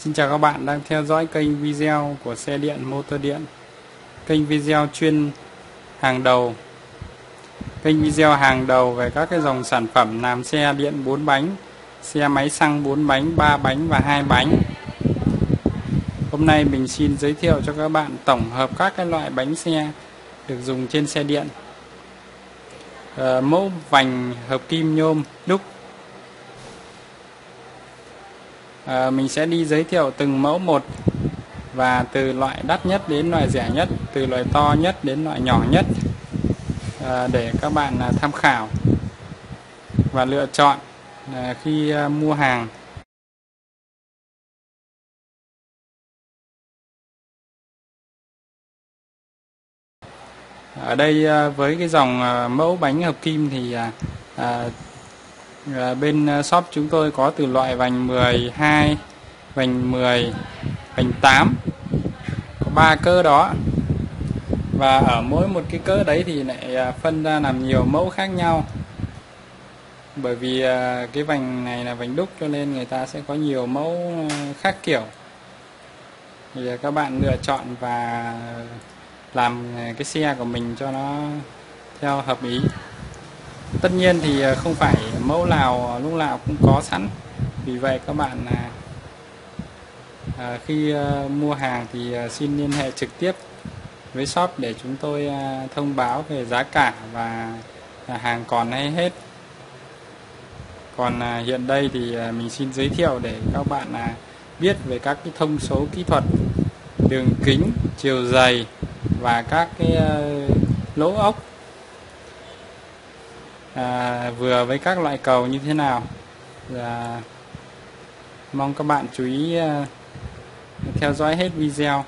Xin chào các bạn đang theo dõi kênh video của xe điện motor điện. Kênh video chuyên hàng đầu. Kênh video hàng đầu về các cái dòng sản phẩm làm xe điện 4 bánh, xe máy xăng 4 bánh, 3 bánh và 2 bánh. Hôm nay mình xin giới thiệu cho các bạn tổng hợp các cái loại bánh xe được dùng trên xe điện. Mẫu vành hợp kim nhôm đúc. Mình sẽ đi giới thiệu từng mẫu một, và từ loại đắt nhất đến loại rẻ nhất, từ loại to nhất đến loại nhỏ nhất, để các bạn tham khảo và lựa chọn khi mua hàng. Ở đây với cái dòng mẫu bánh hợp kim thì bên shop chúng tôi có từ loại vành 12, vành 10, vành 8, có 3 cỡ đó. Và ở mỗi một cái cỡ đấy thì lại phân ra làm nhiều mẫu khác nhau. Bởi vì cái vành này là vành đúc cho nên người ta sẽ có nhiều mẫu khác kiểu. Thì các bạn lựa chọn và làm cái xe của mình cho nó theo hợp ý. Tất nhiên thì không phải mẫu nào lúc nào cũng có sẵn. Vì vậy các bạn khi mua hàng thì xin liên hệ trực tiếp với shop để chúng tôi thông báo về giá cả và hàng còn hay hết. Còn hiện đây thì mình xin giới thiệu để các bạn biết về các cái thông số kỹ thuật, đường kính, chiều dày và các cái lỗ ốc, vừa với các loại cầu như thế nào. Và mong các bạn chú ý theo dõi hết video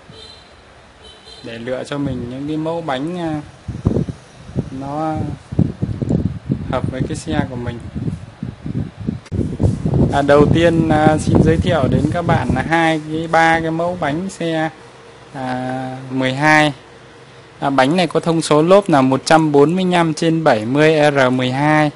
để lựa cho mình những cái mẫu bánh nó hợp với cái xe của mình. Đầu tiên xin giới thiệu đến các bạn là ba cái mẫu bánh xe 12. Bánh này có thông số lốp là 145/70 R12.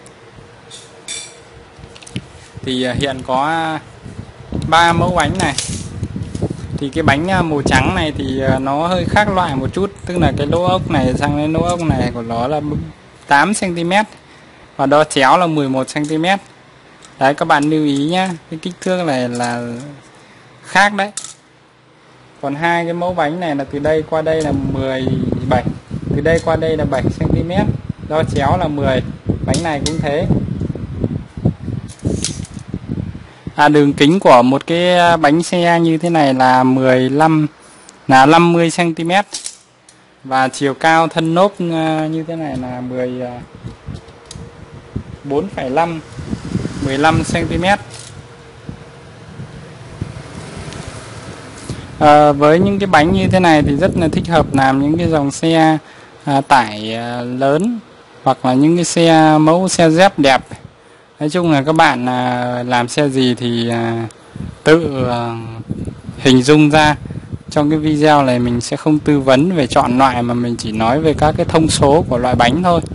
Thì hiện có 3 mẫu bánh này. Thì cái bánh màu trắng này thì nó hơi khác loại một chút, tức là cái lỗ ốc này sang cái lỗ ốc này của nó là 8 cm và đo chéo là 11 cm. Đấy, các bạn lưu ý nhé, cái kích thước này là khác đấy. Còn hai cái mẫu bánh này là từ đây qua đây là 17, từ đây qua đây là 7 cm, đo chéo là 10. Bánh này cũng thế. Đường kính của một cái bánh xe như thế này là 50 cm. Và chiều cao thân lốp như thế này là 15 cm. Với những cái bánh như thế này thì rất là thích hợp làm những cái dòng xe tải lớn, hoặc là những cái xe mẫu xe dép đẹp. Nói chung là các bạn làm xe gì thì tự hình dung ra. Trong cái video này mình sẽ không tư vấn về chọn loại, mà mình chỉ nói về các cái thông số của loại bánh thôi.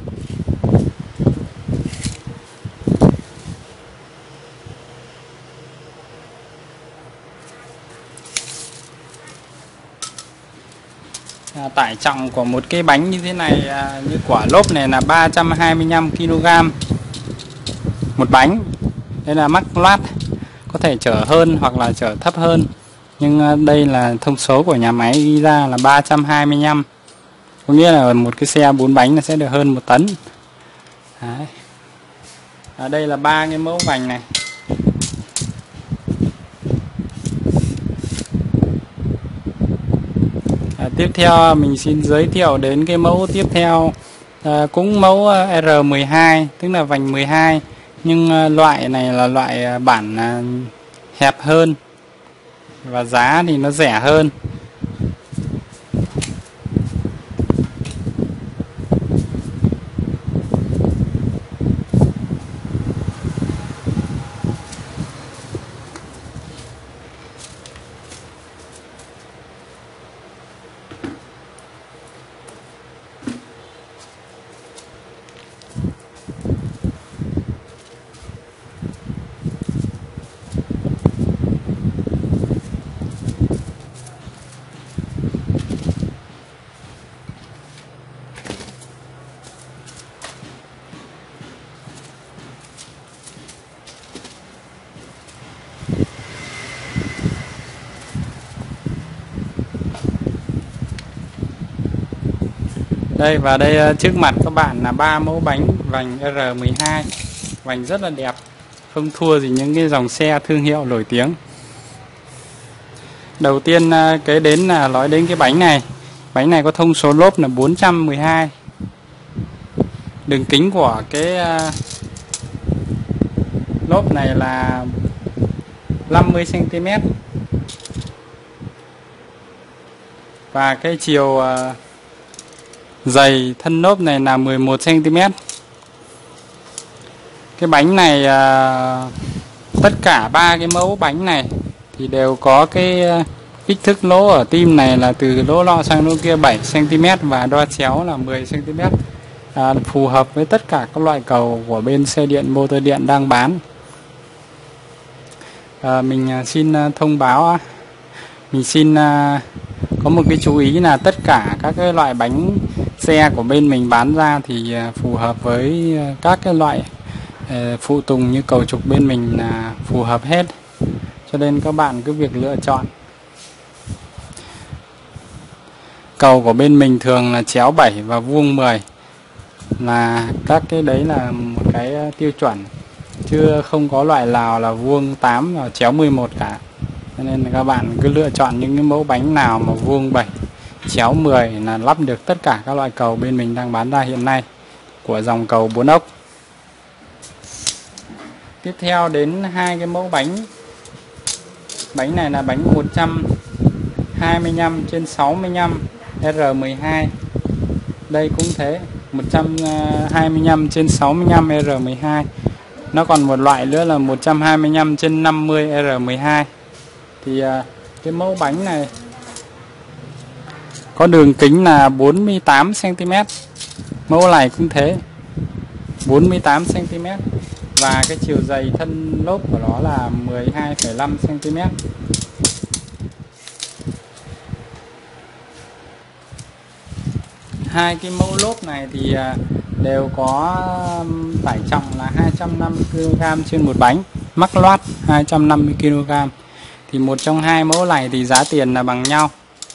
Tải trọng của một cái bánh như thế này, như quả lốp này là 325 kg một bánh. Đây là mắc loát, có thể chở hơn hoặc là chở thấp hơn, nhưng đây là thông số của nhà máy ghi ra là 325, có nghĩa là một cái xe 4 bánh là sẽ được hơn 1 tấn. Đấy. Ở đây là 3 cái mẫu vành này. Tiếp theo mình xin giới thiệu đến cái mẫu tiếp theo, cũng mẫu R12, tức là vành 12, nhưng loại này là loại bản hẹp hơn và giá thì nó rẻ hơn. Đây, và đây trước mặt các bạn là 3 mẫu bánh vành R12. Vành rất là đẹp, không thua gì những cái dòng xe thương hiệu nổi tiếng. Đầu tiên nói đến cái bánh này. Bánh này có thông số lốp là 412. Đường kính của cái lốp này là 50 cm. Và cái chiều dày thân lốp này là 11 cm. Cái bánh này tất cả 3 cái mẫu bánh này thì đều có cái kích thước lỗ ở tim này là từ lỗ nọ sang lỗ kia 7 cm và đo chéo là 10 cm. Phù hợp với tất cả các loại cầu của bên xe điện motor điện đang bán. Mình xin thông báo, mình xin có một cái chú ý là tất cả các cái loại bánh xe của bên mình bán ra thì phù hợp với các cái loại phụ tùng như cầu trục bên mình là phù hợp hết, cho nên các bạn cứ việc lựa chọn. Cầu của bên mình thường là chéo 7 và vuông 10, là các cái đấy là một cái tiêu chuẩn, chứ không có loại nào là vuông 8 và chéo 11 cả. Cho nên là các bạn cứ lựa chọn những cái mẫu bánh nào mà vuông 7 chéo 10 là lắp được tất cả các loại cầu bên mình đang bán ra hiện nay của dòng cầu 4 ốc. Tiếp theo đến hai cái mẫu bánh. Bánh này là bánh 125/65 R12. Đây cũng thế, 125/65 R12. Nó còn một loại nữa là 125/50 R12. Thì cái mẫu bánh này có đường kính là 48 cm. Mẫu này cũng thế, 48 cm. Và cái chiều dày thân lốp của nó là 12,5 cm. Hai cái mẫu lốp này thì đều có tải trọng là 250 kg trên một bánh, mắc loát 250 kg. Thì một trong hai mẫu này thì giá tiền là bằng nhau.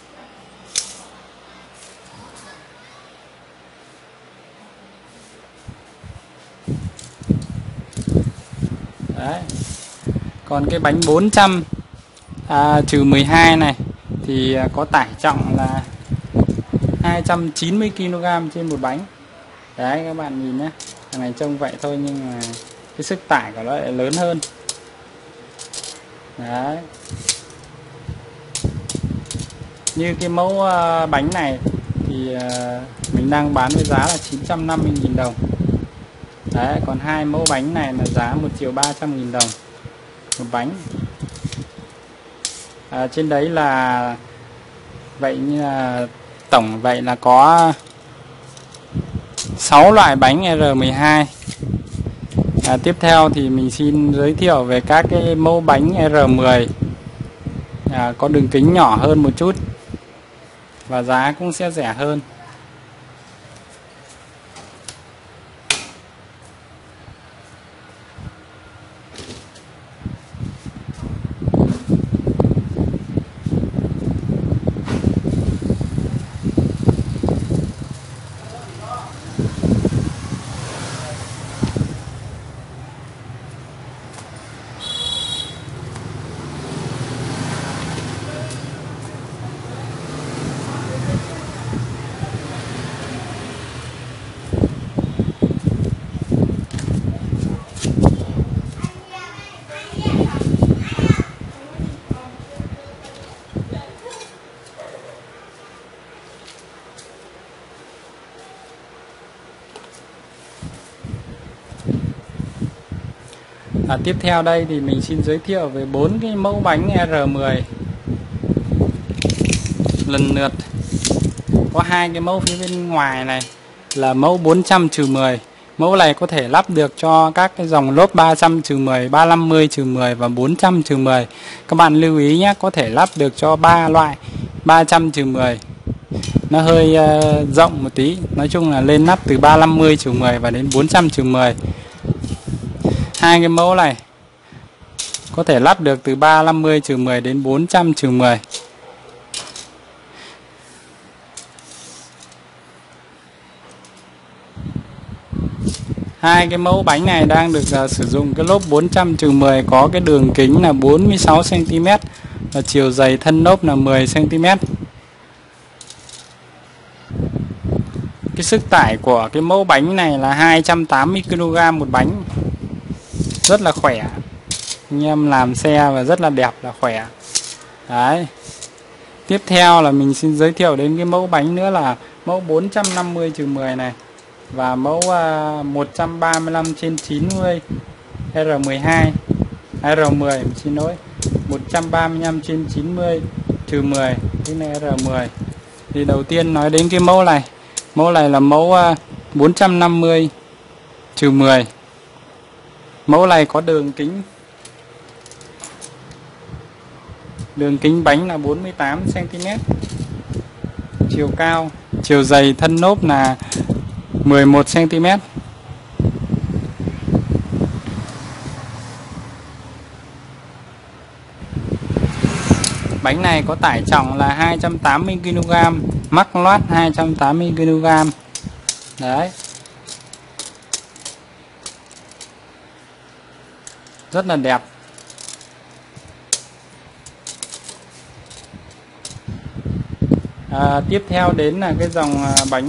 Đấy. Còn cái bánh 400/12 này thì có tải trọng là 290 kg trên một bánh. Đấy, các bạn nhìn nhé, thằng này trông vậy thôi nhưng mà cái sức tải của nó lại lớn hơn. Đấy. Như cái mẫu bánh này thì mình đang bán với giá là 950.000 đồng. Đấy, còn hai mẫu bánh này là giá 1.300.000 đồng một bánh. Trên đấy là vậy, như là tổng vậy là có 6 loại bánh R12. Tiếp theo thì mình xin giới thiệu về các cái mẫu bánh R10 có đường kính nhỏ hơn một chút và giá cũng sẽ rẻ hơn. Tiếp theo đây thì mình xin giới thiệu về 4 cái mẫu bánh R10 lần lượt. Có hai cái mẫu phía bên ngoài này là mẫu 400/10. Mẫu này có thể lắp được cho các cái dòng lốp 300/10, 350/10 và 400/10. Các bạn lưu ý nhé, có thể lắp được cho 3 loại 300/10. Nó hơi rộng một tí. Nói chung là lên nắp từ 350/10 và đến 400/10. Hai cái mẫu này có thể lắp được từ 350/10 đến 400/10. Hai cái mẫu bánh này đang được sử dụng cái lốp 400-10, có cái đường kính là 46 cm và chiều dày thân lốp là 10 cm. Cái sức tải của cái mẫu bánh này là 280 kg một bánh. Rất là khỏe. Anh em làm xe và rất là đẹp, là khỏe. Đấy. Tiếp theo là mình xin giới thiệu đến cái mẫu bánh nữa là mẫu 450-10 này. Và mẫu 135/90 R12 R10, xin lỗi, 135/90-10, cái này R10. Thì đầu tiên nói đến cái mẫu này. Mẫu này là mẫu 450/10. Mẫu này có đường kính bánh là 48 cm. Chiều cao, chiều dày thân lốp là 11 cm. Bánh này có tải trọng là 280 kg, mắc loát 280 kg. Đấy. Rất là đẹp. Tiếp theo đến là cái dòng bánh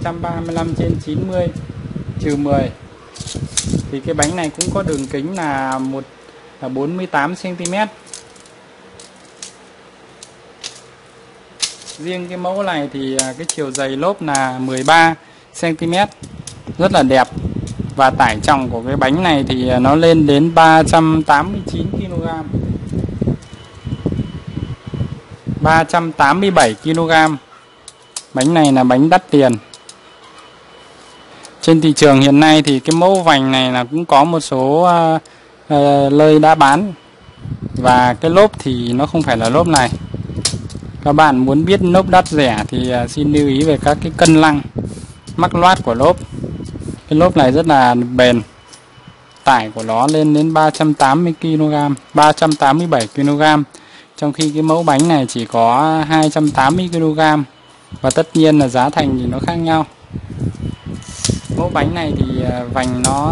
135/90-10. Thì cái bánh này cũng có đường kính là 48 cm. Riêng cái mẫu này thì cái chiều dày lốp là 13 cm. Rất là đẹp. Và tải trọng của cái bánh này thì nó lên đến 389 kg. 387 kg. Bánh này là bánh đắt tiền. Trên thị trường hiện nay thì cái mẫu vành này là cũng có một số nơi đã bán. Và cái lốp thì nó không phải là lốp này. Các bạn muốn biết lốp đắt rẻ thì xin lưu ý về các cái cân lăng, mắc loát của lốp. Cái lốp này rất là bền. Tải của nó lên đến 380 kg, 387 kg. Trong khi cái mẫu bánh này chỉ có 280 kg. Và tất nhiên là giá thành thì nó khác nhau. Mẫu bánh này thì vành nó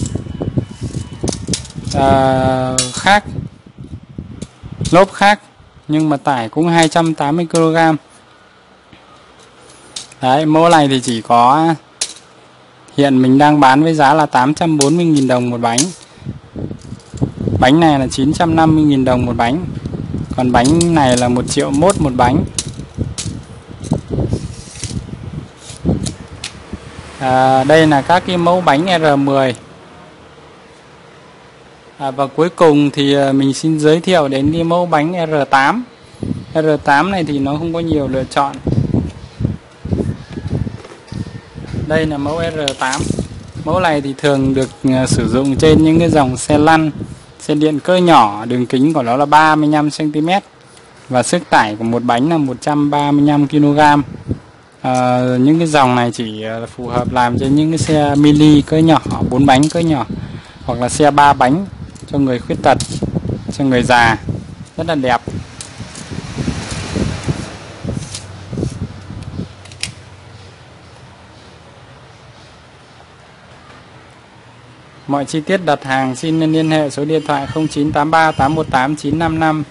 khác, lốp khác, nhưng mà tải cũng 280 kg. Đấy, mẫu này thì chỉ có, hiện mình đang bán với giá là 840.000 đồng một bánh. Bánh này là 950.000 đồng một bánh. Còn bánh này là 1,1 triệu một bánh. Đây là các cái mẫu bánh R10. Và cuối cùng thì mình xin giới thiệu đến cái mẫu bánh R8. R8 này thì nó không có nhiều lựa chọn. Đây là mẫu R8. Mẫu này thì thường được sử dụng trên những cái dòng xe lăn, xe điện cỡ nhỏ. Đường kính của nó là 35 cm. Và sức tải của một bánh là 135 kg. Những cái dòng này chỉ phù hợp làm cho những cái xe mini cỡ nhỏ, 4 bánh cỡ nhỏ, hoặc là xe 3 bánh cho người khuyết tật, cho người già. Rất là đẹp. Mọi chi tiết đặt hàng xin liên hệ số điện thoại 0983 818 955.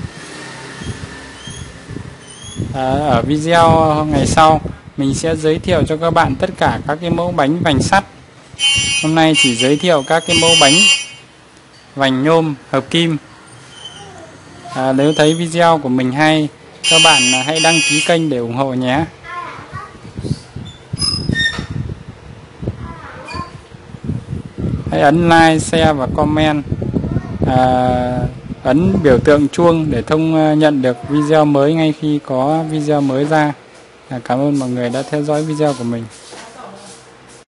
Ở video ngày sau mình sẽ giới thiệu cho các bạn tất cả các cái mẫu bánh vành sắt. Hôm nay chỉ giới thiệu các cái mẫu bánh vành nhôm hợp kim. Nếu thấy video của mình hay, các bạn hãy đăng ký kênh để ủng hộ nhé. Hãy ấn like, share và comment. Ấn biểu tượng chuông để nhận được video mới ngay khi có video mới ra. Cảm ơn mọi người đã theo dõi video của mình.